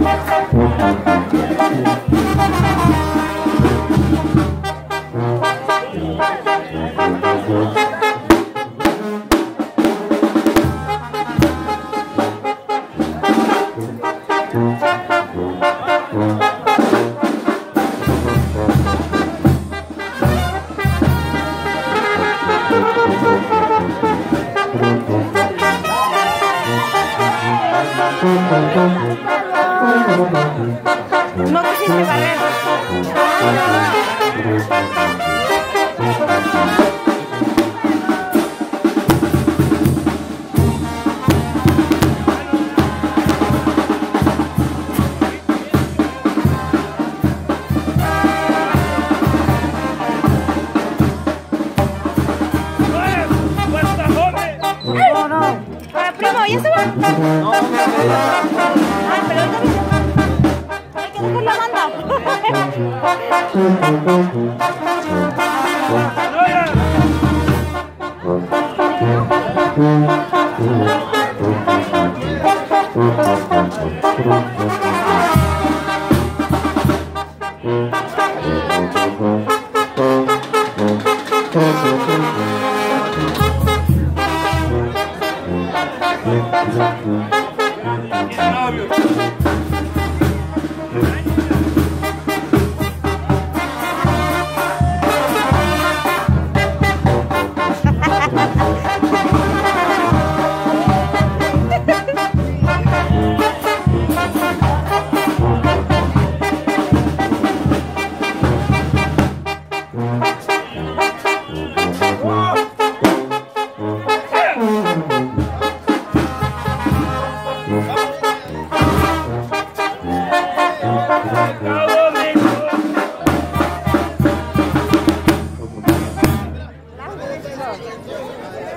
No quisiste barrer. No, no. Primo, ¿ya se va? No, Ah, pero ahorita viene. Hay que buscar la banda.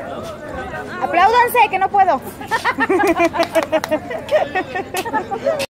Apláudanse, que no puedo.